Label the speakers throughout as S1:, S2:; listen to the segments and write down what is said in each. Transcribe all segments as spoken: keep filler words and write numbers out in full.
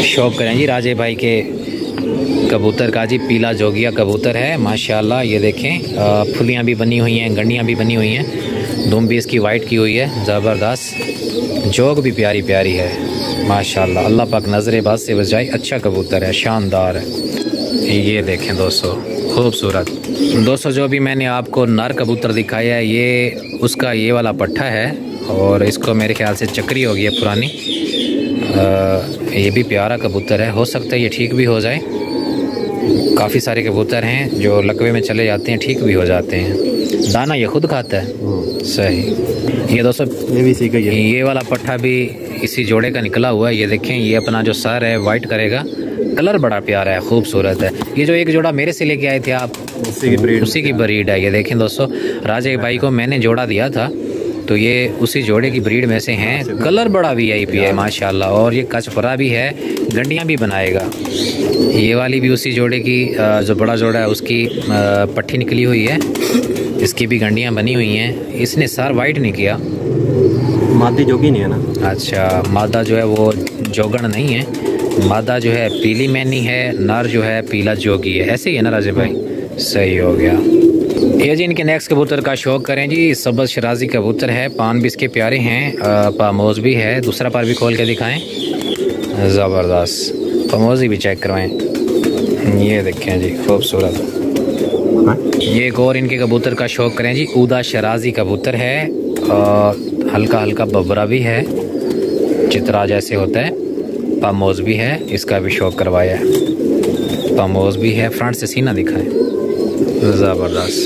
S1: शौक करें जी राजे भाई के कबूतर का जी। पीला जोगिया कबूतर है माशाल्लाह। ये देखें फुलियाँ भी बनी हुई हैं, गंडियाँ भी बनी हुई हैं। दुम भी इसकी वाइट की हुई है, ज़बरदस्त। जोग भी प्यारी प्यारी है माशाल्लाह। अल्लाह पाक नज़र बाज से बचाए। अच्छा कबूतर है, शानदार है। ये देखें दोस्तों, खूबसूरत। दोस्तों जो भी मैंने आपको नर कबूतर दिखाया है, ये उसका ये वाला पट्ठा है और इसको मेरे ख्याल से चक्री हो गई है पुरानी। आ, ये भी प्यारा कबूतर है, हो सकता है ये ठीक भी हो जाए। काफ़ी सारे कबूतर हैं जो लकवे में चले जाते हैं, ठीक भी हो जाते हैं। दाना ये खुद खाता है। सही। ये दोस्तों
S2: ये भी सीखा है।
S1: ये वाला पट्ठा भी इसी जोड़े का निकला हुआ है। ये देखें, ये अपना जो सर है वाइट करेगा। कलर बड़ा प्यारा है, खूबसूरत है। ये जो एक जोड़ा मेरे से लेके आए थे आप,
S2: उसी की ब्रीड
S1: उसी की ब्रीड है। ये देखें दोस्तों, राजे भाई को मैंने जोड़ा दिया था तो ये उसी जोड़े की ब्रीड में से हैं। कलर बड़ा वी आई पी है माशाल्लाह। और ये कचपरा भी है, गंडियाँ भी बनाएगा। ये वाली भी उसी जोड़े की, जो बड़ा जोड़ा है उसकी पट्टी निकली हुई है। इसकी भी गंडियाँ बनी हुई हैं। इसने सर वाइट नहीं किया।
S2: मादी जोगी नहीं है ना?
S1: अच्छा, मादा जो है वो जोगण नहीं है। मादा जो है पीली मैनी है, नर जो है पीला जोगी है। ऐसे ही है ना राजे भाई? सही हो गया। ये जी इनके नेक्स्ट कबूतर का शौक करें जी। सबज शराजी कबूतर है, पान भी इसके प्यारे हैं, पामोज भी है। दूसरा पार भी खोल के दिखाएं, ज़बरदस्त। पामोजी भी चेक करवाएं। ये देखें जी, खूबसूरत। ये एक और इनके कबूतर का शौक करें जी। ऊदा शराजी कबूतर है और हल्का हल्का बबरा भी है, चित्रा जैसे होता है। पामोज भी है, इसका भी शौक करवाया है। पामोज भी है, फ्रंट से सीना दिखाएं, ज़बरदस्त।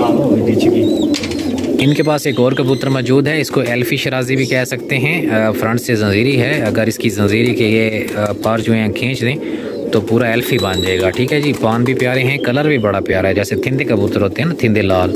S1: इनके पास एक और कबूतर मौजूद है, इसको एल्फी शराजी भी कह सकते हैं। फ्रंट से जंजीरी है, अगर इसकी जंजीरी के ये पार जो हैं खींच दें तो पूरा एल्फी बन जाएगा। ठीक है जी। पान भी प्यारे हैं, कलर भी बड़ा प्यारा है। जैसे थिंदे कबूतर होते हैं ना, थिंदे लाल,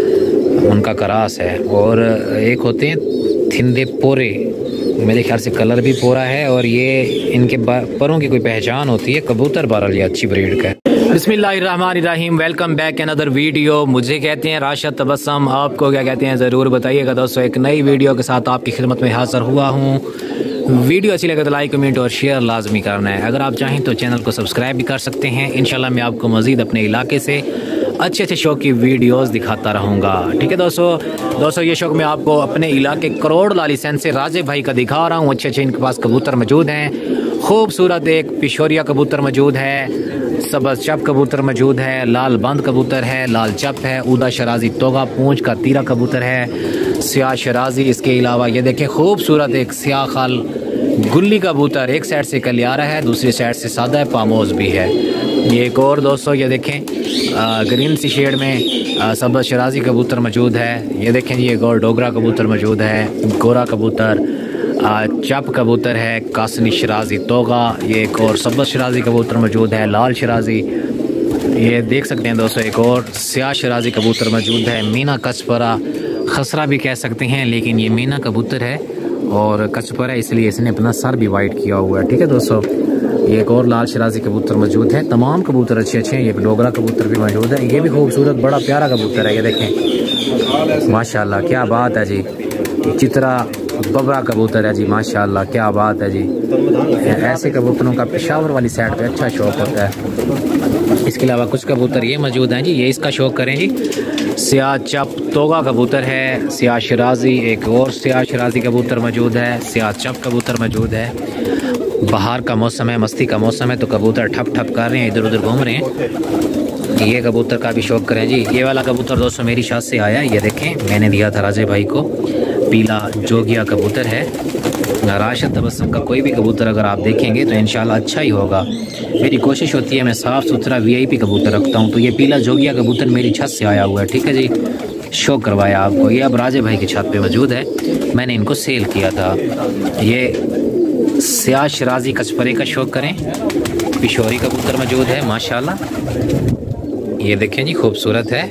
S1: उनका करास है। और एक होते हैं थिंदे पोरे, मेरे ख्याल से कलर भी पूरा है। और ये इनके परों की कोई पहचान होती है। कबूतर बहरहाल ये अच्छी ब्रीड का है। बिस्मिल्लाहिर्रहमानिर्रहीम, वेलकम बैक अनदर वीडियो। मुझे कहते हैं राशिद तबस्सुम, आपको क्या कहते हैं ज़रूर बताइएगा दोस्तों। एक नई वीडियो के साथ आपकी खिदमत में हाज़िर हुआ हूँ। वीडियो अच्छी लगे तो लाइक, कमेंट और शेयर लाजमी करना है। अगर आप चाहें तो चैनल को सब्सक्राइब भी कर सकते हैं। इंशाल्लाह मैं आपको मज़ीद अपने इलाके से अच्छे अच्छे शौक की वीडियोस दिखाता रहूँगा। ठीक है दोस्तों। दोस्तों ये शौक मैं आपको अपने इलाके करोड़ लाली सेंस से राजे भाई का दिखा रहा हूँ। अच्छे अच्छे इनके पास कबूतर मौजूद हैं। खूबसूरत एक पिशोरिया कबूतर मौजूद है, सबज चप कबूतर मौजूद है, लाल बंद कबूतर है, लाल चप है, ऊदा शराजी तोगा पूंछ का तीरा कबूतर है, स्याह शराजी। इसके अलावा ये देखें खूबसूरत एक स्याह खाल गुल्ली कबूतर, एक साइड से कलियारा है, दूसरी साइड से सादा है, पामोज भी है। ये एक और दोस्तों ये देखें आ, ग्रीन सी शेड में सबज शराजी कबूतर मौजूद है। ये देखें जी, एक और डोगरा कबूतर मौजूद है, गोरा कबूतर, चप कबूतर है, कासनी शराजी तोगा। ये एक और सबज शराजी कबूतर मौजूद है, लाल शराजी। ये देख सकते हैं दोस्तों, एक और स्याह शराजी कबूतर मौजूद है। मीना कचपरा, खसरा भी कह सकते हैं, लेकिन ये मीना कबूतर है और कचपरा इसलिए इसने अपना सर भी वाइट किया हुआ है। ठीक है दोस्तों। ये एक और लाल शराजी कबूतर मौजूद है। तमाम कबूतर अच्छे अच्छे हैं। ये डोगरा कबूतर भी मौजूद है। ये भी खूबसूरत बड़ा प्यारा कबूतर है। ये देखें माशाल्लाह, क्या बात है जी। चित्रा बबरा कबूतर है जी, माशाल्लाह क्या बात है जी। ऐसे कबूतरों का पेशावर वाली साइड पे अच्छा शौक होता है। इसके अलावा कुछ कबूतर ये मौजूद हैं जी, ये इसका शौक करें जी। स्याह चप तोगा कबूतर है, स्याह शराजी, एक और स्याह शराजी कबूतर मौजूद है, स्याह चप कबूतर मौजूद है। बाहर का मौसम है, मस्ती का मौसम है, तो कबूतर ठप ठप कर रहे हैं, इधर उधर घूम रहे हैं। ये कबूतर का भी शौक करें जी। ये वाला कबूतर दोस्तों मेरी शाद से आया है। ये देखें, मैंने दिया था राजे भाई को। पीला जोगिया कबूतर है। राशिद तबस्सुम का कोई भी कबूतर अगर आप देखेंगे तो इंशाल्लाह अच्छा ही होगा। मेरी कोशिश होती है मैं साफ़ सुथरा वीआईपी कबूतर रखता हूँ। तो ये पीला जोगिया कबूतर मेरी छत से आया हुआ है। ठीक है जी, शौक करवाया आपको। ये अब राजे भाई की छत पे मौजूद है, मैंने इनको सेल किया था। ये स्याह शराजी कचपरे का शौक करें, पिशोरी कबूतर मौजूद है माशाल्लाह। ये देखें जी, खूबसूरत है,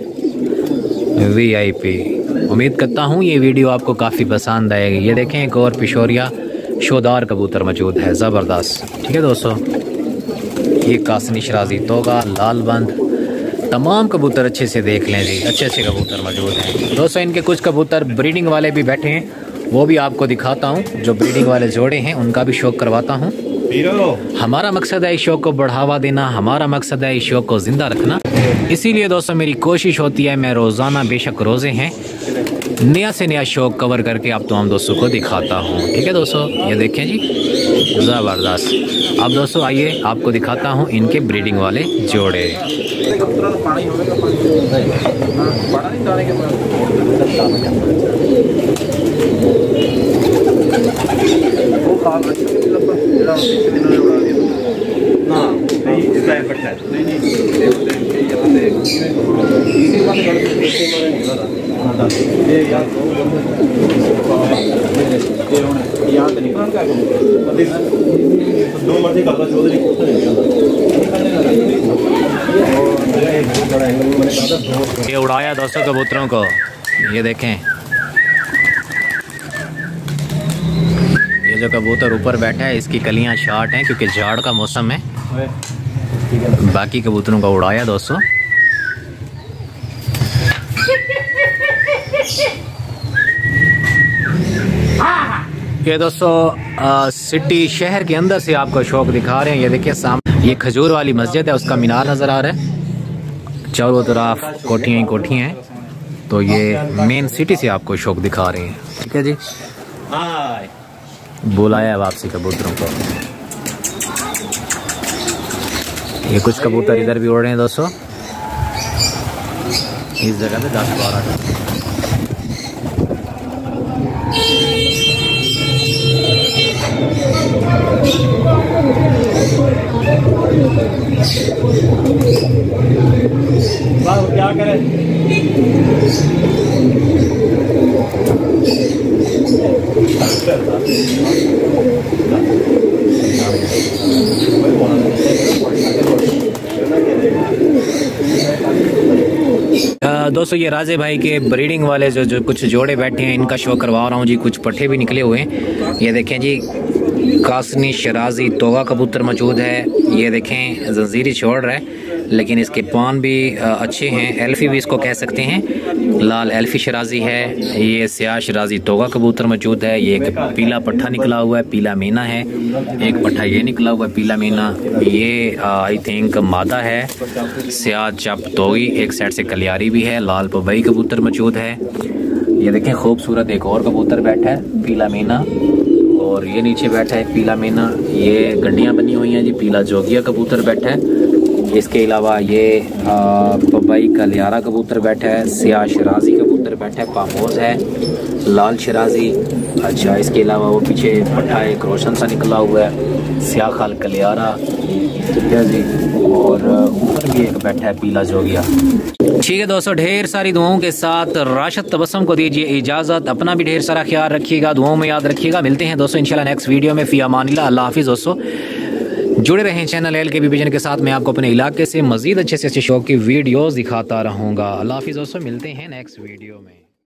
S1: वीआईपी। उम्मीद करता हूँ ये वीडियो आपको काफ़ी पसंद आएगी। ये देखें, एक और पिशोरिया शोदार कबूतर मौजूद है, ज़बरदस्त। ठीक है दोस्तों। ये कासनी शराजी तोगा, लाल बंद, तमाम कबूतर अच्छे से देख लें जी, अच्छे अच्छे कबूतर मौजूद हैं दोस्तों। इनके कुछ कबूतर ब्रीडिंग वाले भी बैठे हैं, वो भी आपको दिखाता हूँ। जो ब्रीडिंग वाले जोड़े हैं उनका भी शौक करवाता हूँ। हमारा मकसद है इस शौक को बढ़ावा देना, हमारा मकसद है इस शौक को ज़िंदा रखना। इसीलिए दोस्तों मेरी कोशिश होती है मैं रोज़ाना, बेशक रोज़े हैं, नया से नया शौक कवर करके आप तमाम दोस्तों को दिखाता हूँ। ठीक है दोस्तों, ये देखें जी, ज़बरदस्त। अब दोस्तों आइए आपको दिखाता हूँ इनके ब्रीडिंग वाले जोड़े। ये उड़ाया दोस्तों कबूतरों को, ये देखें, ये जो कबूतर ऊपर बैठा है इसकी कलियां शार्ट हैं क्योंकि झाड़ का मौसम है। बाकी कबूतरों का उड़ाया दोस्तों। ये दोस्तों आ, सिटी शहर के अंदर से आपको शौक दिखा रहे हैं। ये देखिए सामने ये खजूर वाली मस्जिद है, उसका मीनार नज़र आ रहा है, चारों तरफ कोठियाँ ही कोठियाँ हैं। तो ये मेन सिटी से आपको शौक दिखा रहे हैं। ठीक है जी, बुलाया वापसी कबूतरों को। ये कुछ कबूतर इधर भी उड़ रहे हैं दोस्तों, इस जगह पे दस बारह। क्या करें, दोस्तों ये राजे भाई के ब्रीडिंग वाले जो जो कुछ जोड़े बैठे हैं इनका शो करवा रहा हूँ जी। कुछ पट्टे भी निकले हुए हैं, ये देखें जी, कासनी शराजी तोगा कबूतर मौजूद है। ये देखें जंजीरी छोड़ रहा है लेकिन इसके पान भी अच्छे हैं, एल्फी भी इसको कह सकते हैं। लाल एल्फी शराजी है, ये स्याह शराजी तोगा कबूतर मौजूद है। ये एक पीला पट्ठा निकला हुआ है, पीला मीना है। एक पट्ठा ये निकला हुआ है पीला मीना, ये आई थिंक मादा है। स्याह चप तोगी, एक साइड से कलियारी भी है। लाल पबई कबूतर मौजूद है। ये देखें खूबसूरत एक और कबूतर बैठा है पीला मीना, और ये नीचे बैठा है पीला मीना। ये गड्डियाँ बनी हुई हैं जी, पीला जोगिया कबूतर बैठा है। इसके अलावा ये पबई का लियारा कबूतर बैठा है। स्याह शराजी कबूतर बैठा है, पामोज है। लाल शराजी, अच्छा, इसके अलावा वो पीछे पट्टा एक रोशन सा निकला हुआ है, स्याह खाल कलियारा, ठीक है जी। और ऊपर भी एक बैठा है पीला जोगिया। ठीक है दोस्तों, ढेर सारी दुआओं के साथ राशिद तबस्सुम को दीजिए इजाज़त। अपना भी ढेर सारा ख्याल रखिएगा, दुआओं में याद रखिएगा। मिलते हैं दोस्तों इंशाल्लाह नेक्स्ट वीडियो में। फी अमानिल्लाह, अल्लाह हाफिज़। दोस्तों जुड़े रहें channel L K B vision के साथ। मैं आपको अपने इलाके से मज़ीद अच्छे से अच्छे शौक की वीडियोज़ दिखाता रहूँगा। अल्लाह हाफिज़ दोस्तों, मिलते हैं नेक्स्ट वीडियो में।